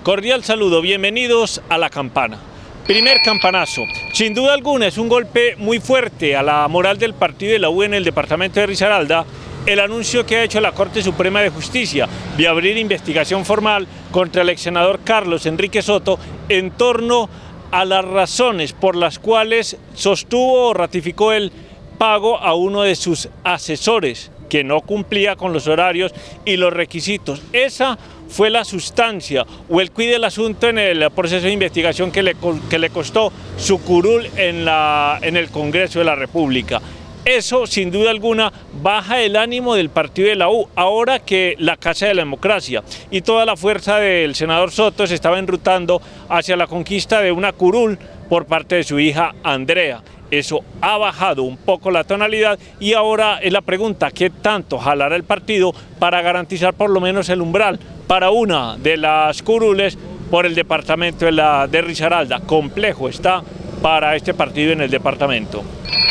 Cordial saludo, bienvenidos a La Campana. Primer campanazo. Sin duda alguna es un golpe muy fuerte a la moral del partido de la U en el departamento de Risaralda, el anuncio que ha hecho la Corte Suprema de Justicia de abrir investigación formal contra el ex senador Carlos Enrique Soto en torno a las razones por las cuales sostuvo o ratificó el pago a uno de sus asesores que no cumplía con los horarios y los requisitos. Esa fue la sustancia o el quid del asunto en el proceso de investigación que le costó su curul en el Congreso de la República. Eso, sin duda alguna, baja el ánimo del partido de la U, ahora que la Casa de la Democracia y toda la fuerza del senador Soto se estaba enrutando hacia la conquista de una curul por parte de su hija Andrea. Eso ha bajado un poco la tonalidad y ahora es la pregunta: ¿qué tanto jalará el partido para garantizar por lo menos el umbral para una de las curules por el departamento de Risaralda? Complejo está para este partido en el departamento.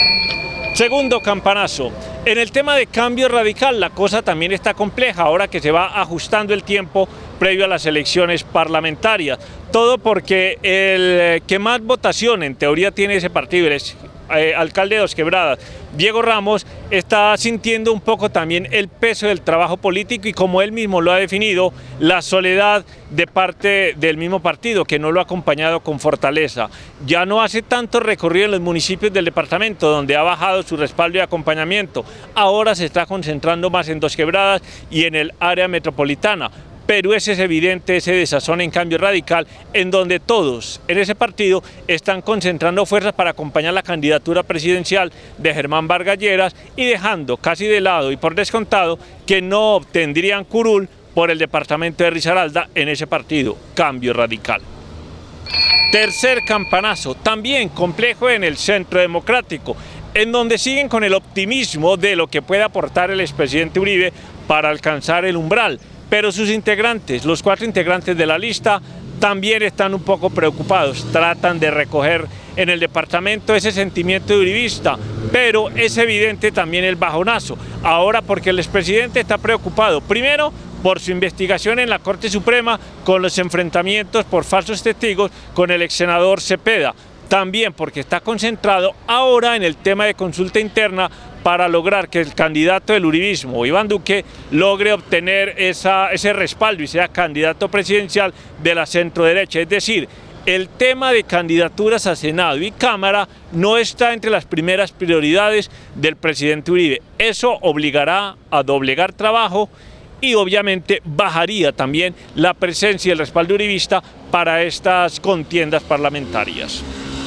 Segundo campanazo. En el tema de cambio radical la cosa también está compleja ahora que se va ajustando el tiempo previo a las elecciones parlamentarias. Todo porque el que más votación en teoría tiene ese partido, el alcalde de Dos Quebradas, Diego Ramos, está sintiendo un poco también el peso del trabajo político y, como él mismo lo ha definido, la soledad de parte del mismo partido que no lo ha acompañado con fortaleza. Ya no hace tanto recorrido en los municipios del departamento donde ha bajado su respaldo y acompañamiento. Ahora se está concentrando más en Dos Quebradas y en el área metropolitana. Pero ese es evidente, ese desazón en cambio radical, en donde todos en ese partido están concentrando fuerzas para acompañar la candidatura presidencial de Germán Vargas Lleras y dejando casi de lado y por descontado que no obtendrían curul por el departamento de Risaralda en ese partido, Cambio Radical. Tercer campanazo, también complejo en el Centro Democrático, en donde siguen con el optimismo de lo que puede aportar el expresidente Uribe para alcanzar el umbral. Pero sus integrantes, los 4 integrantes de la lista, también están un poco preocupados, tratan de recoger en el departamento ese sentimiento de uribista, pero es evidente también el bajonazo, ahora porque el expresidente está preocupado, primero por su investigación en la Corte Suprema con los enfrentamientos por falsos testigos con el ex senador Cepeda, también porque está concentrado ahora en el tema de consulta interna para lograr que el candidato del uribismo, Iván Duque, logre obtener ese respaldo y sea candidato presidencial de la centroderecha. Es decir, el tema de candidaturas a Senado y Cámara no está entre las primeras prioridades del presidente Uribe. Eso obligará a doblegar trabajo y obviamente bajaría también la presencia y el respaldo uribista para estas contiendas parlamentarias.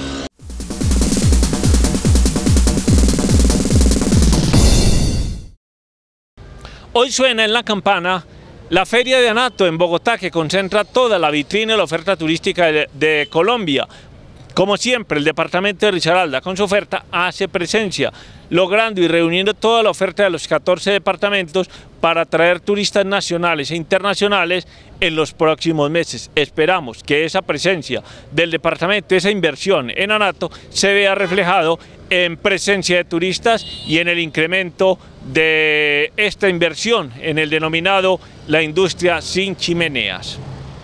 Hoy suena en La Campana la Feria de Anato en Bogotá, que concentra toda la vitrina y la oferta turística de Colombia. Como siempre, el departamento de Risaralda con su oferta hace presencia, logrando y reuniendo toda la oferta de los 14 departamentos para atraer turistas nacionales e internacionales en los próximos meses. Esperamos que esa presencia del departamento, esa inversión en Anato, se vea reflejado en presencia de turistas y en el incremento de esta inversión en el denominado la industria sin chimeneas.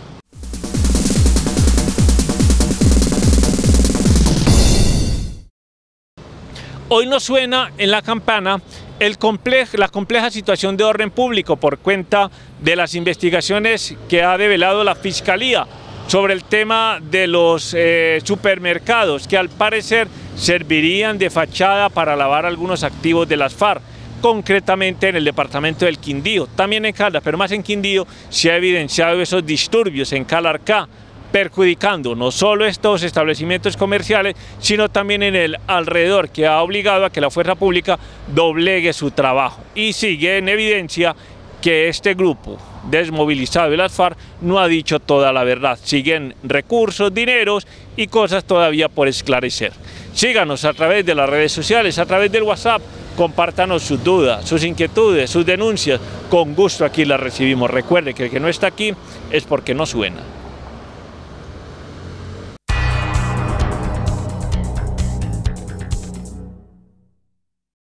Hoy nos suena en La Campana la compleja situación de orden público por cuenta de las investigaciones que ha develado la Fiscalía sobre el tema de los supermercados que al parecer servirían de fachada para lavar algunos activos de las FARC, concretamente en el departamento del Quindío, también en Caldas, pero más en Quindío se ha evidenciado esos disturbios en Calarcá, perjudicando no solo estos establecimientos comerciales, sino también en el alrededor, que ha obligado a que la fuerza pública doblegue su trabajo. Y sigue en evidencia que este grupo desmovilizado de las FARC no ha dicho toda la verdad. Siguen recursos, dineros y cosas todavía por esclarecer. Síganos a través de las redes sociales, a través del WhatsApp, compártanos sus dudas, sus inquietudes, sus denuncias. Con gusto aquí las recibimos. Recuerde que el que no está aquí es porque no suena.